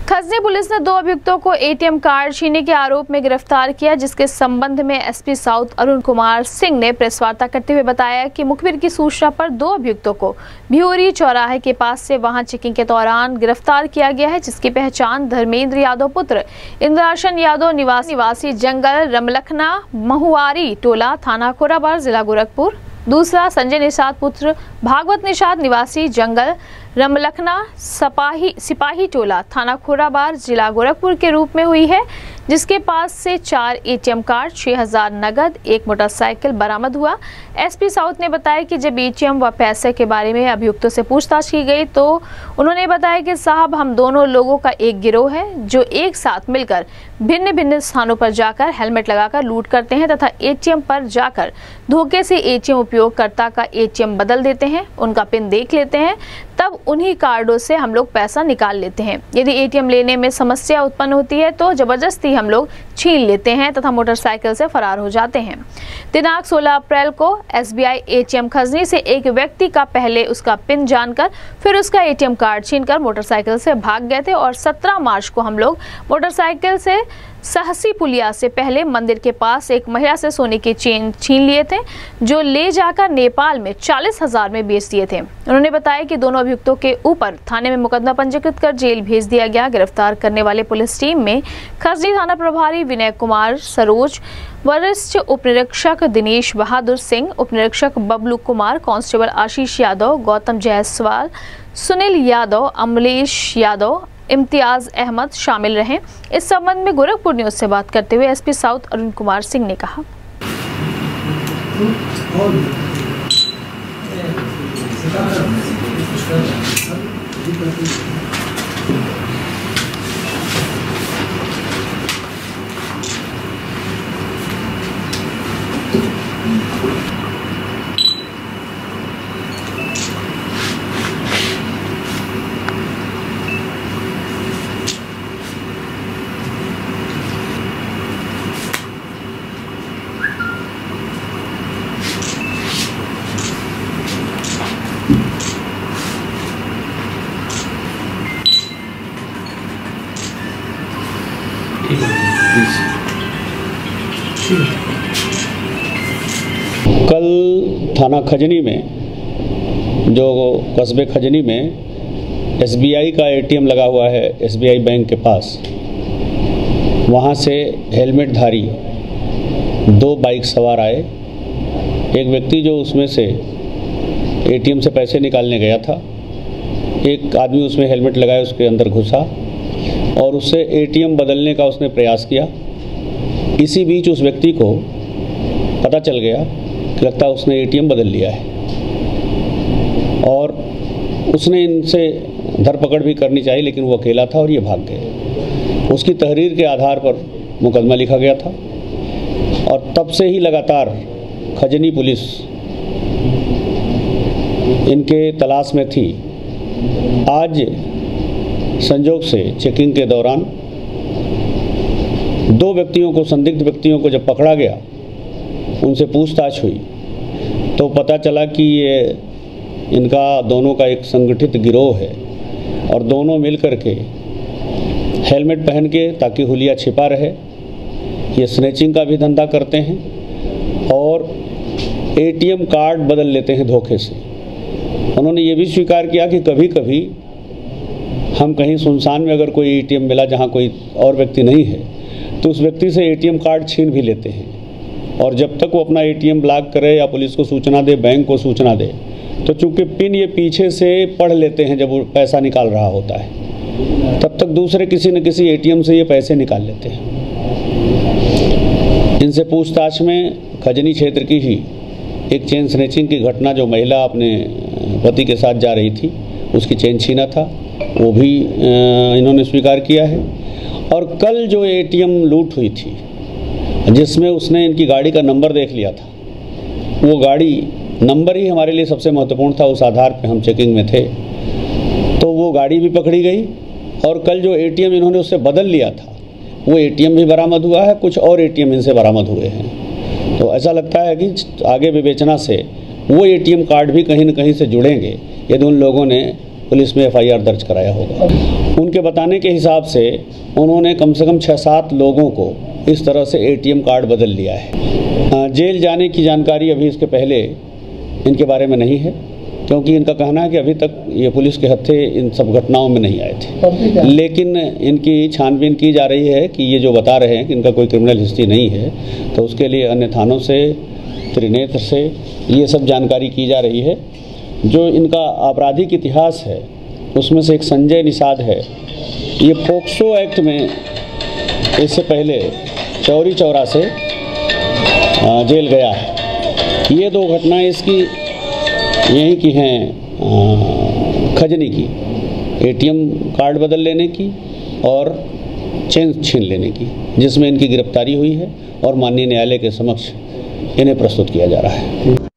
Khajni police ने 2 अभियुक्तों को एटीएम कार्ड छीनने के आरोप में गिरफ्तार किया, जिसके संबंध में एसपी साउथ अरुण कुमार सिंह ने प्रेस वार्ता करते हुए बताया कि मुखबिर की सूचना पर 2 अभियुक्तों को भियोरी चौराहे के पास से वाहन चेकिंग के दौरान गिरफ्तार किया गया है, जिसकी पहचान धर्मेंद्र यादव पुत्र इंद्राशन यादव निवासी जंगल रमलखना महुआरी टोला थाना खोराबार जिला गोरखपुर, दूसरा संजय निषाद पुत्र भागवत निषाद निवासी जंगल रमलखना सिपाही टोला थाना खोराबार जिला गोरखपुर के रूप में हुई है, जिसके पास से 4 एटीएम कार्ड, 6000 नगद, 1 मोटरसाइकिल बरामद हुआ। एसपी साउथ ने बताया कि जब एटीएम व पैसे के बारे में अभियुक्तों से पूछताछ की गई तो उन्होंने बताया कि साहब, हम दोनों लोगों का एक गिरोह है जो एक साथ मिलकर भिन्न भिन्न स्थानों पर जाकर हेलमेट लगाकर लूट करते हैं तथा एटीएम पर जाकर धोखे से एटीएम उपयोगकर्ता का एटीएम बदल देते हैं, उनका पिन देख लेते हैं, तब उन्हीं कार्डों से हम लोग पैसा निकाल लेते हैं। यदि एटीएम लेने में समस्या उत्पन्न होती है तो जबरदस्ती हम लोग छीन लेते हैं तथा मोटरसाइकिल से फरार हो जाते हैं। दिनांक 16 अप्रैल को एसबीआई एटीएम खजनी से एक व्यक्ति का पहले उसका पिन जानकर फिर उसका एटीएम कार्ड छीनकर मोटरसाइकिल से भाग गए थे और 17 मार्च को हम लोग मोटरसाइकिल से सहसी पुलिया से पहले मंदिर के पास एक महिला से सोने की चेन छीन लिए थे, जो ले जाकर नेपाल में 40,000 में बेच दिए थे। उन्होंने बताया कि दोनों अभियुक्तों के ऊपर थाने में मुकदमा पंजीकृत कर जेल भेज दिया गया। गिरफ्तार करने वाले पुलिस टीम में खजनी थाना प्रभारी विनय कुमार सरोज, वरिष्ठ उप निरीक्षक दिनेश बहादुर सिंह, उप निरीक्षक बबलू कुमार, कांस्टेबल आशीष यादव, गौतम जायसवाल, सुनील यादव, अमलेश यादव, इम्तियाज अहमद शामिल रहे। इस संबंध में गोरखपुर न्यूज से बात करते हुए एसपी साउथ अरुण कुमार सिंह ने कहा, कल थाना खजनी में, जो कस्बे खजनी में एसबीआई का एटीएम लगा हुआ है एसबीआई बैंक के पास, वहाँ से हेलमेटधारी 2 बाइक सवार आए। एक व्यक्ति जो उसमें से एटीएम से पैसे निकालने गया था, एक आदमी उसमें हेलमेट लगाए उसके अंदर घुसा और उससे एटीएम बदलने का उसने प्रयास किया। इसी बीच उस व्यक्ति को पता चल गया कि लगता है उसने एटीएम बदल लिया है और उसने इनसे धरपकड़ भी करनी चाहिए, लेकिन वो अकेला था और ये भाग गए। उसकी तहरीर के आधार पर मुकदमा लिखा गया था और तब से ही लगातार खजनी पुलिस इनके तलाश में थी। आज संजोग से चेकिंग के दौरान 2 व्यक्तियों को, संदिग्ध व्यक्तियों को जब पकड़ा गया, उनसे पूछताछ हुई तो पता चला कि ये इनका दोनों का एक संगठित गिरोह है और दोनों मिलकर के हेलमेट पहन के, ताकि हुलिया छिपा रहे, ये स्नैचिंग का भी धंधा करते हैं और एटीएम कार्ड बदल लेते हैं धोखे से। उन्होंने ये भी स्वीकार किया कि कभी कभी हम कहीं सुनसान में अगर कोई एटीएम मिला जहाँ कोई और व्यक्ति नहीं है तो उस व्यक्ति से एटीएम कार्ड छीन भी लेते हैं और जब तक वो अपना एटीएम ब्लॉक करे या पुलिस को सूचना दे, बैंक को सूचना दे, तो चूंकि पिन ये पीछे से पढ़ लेते हैं जब वो पैसा निकाल रहा होता है, तब तक दूसरे किसी न किसी एटीएम से ये पैसे निकाल लेते हैं। इनसे पूछताछ में खजनी क्षेत्र की ही एक चेन स्नैचिंग की घटना, जो महिला अपने पति के साथ जा रही थी, उसकी चेन छीना था, वो भी इन्होंने स्वीकार किया है। और कल जो एटीएम लूट हुई थी, जिसमें उसने इनकी गाड़ी का नंबर देख लिया था, वो गाड़ी नंबर ही हमारे लिए सबसे महत्वपूर्ण था, उस आधार पे हम चेकिंग में थे, तो वो गाड़ी भी पकड़ी गई। और कल जो एटीएम इन्होंने उससे बदल लिया था, वो एटीएम भी बरामद हुआ है, कुछ और एटीएम इनसे बरामद हुए हैं। तो ऐसा लगता है कि आगे विवेचना से वो एटीएम कार्ड भी कहीं न कहीं से जुड़ेंगे यदि उन लोगों ने पुलिस में एफआईआर दर्ज कराया होगा। उनके बताने के हिसाब से उन्होंने कम से कम 6-7 लोगों को इस तरह से एटीएम कार्ड बदल लिया है। जेल जाने की जानकारी अभी इसके पहले इनके बारे में नहीं है, क्योंकि इनका कहना है कि अभी तक ये पुलिस के हत्थे इन सब घटनाओं में नहीं आए थे। लेकिन इनकी छानबीन की जा रही है कि ये जो बता रहे हैं कि इनका कोई क्रिमिनल हिस्ट्री नहीं है, तो उसके लिए अन्य थानों से, त्रिनेत्र से ये सब जानकारी की जा रही है। जो इनका आपराधिक इतिहास है उसमें से एक संजय निषाद है, ये पोक्सो एक्ट में इससे पहले चौरी चौरा से जेल गया है। ये 2 घटनाएं इसकी यहीं की हैं, खजनी की, एटीएम कार्ड बदल लेने की और चेन छीन लेने की, जिसमें इनकी गिरफ्तारी हुई है और माननीय न्यायालय के समक्ष इन्हें प्रस्तुत किया जा रहा है।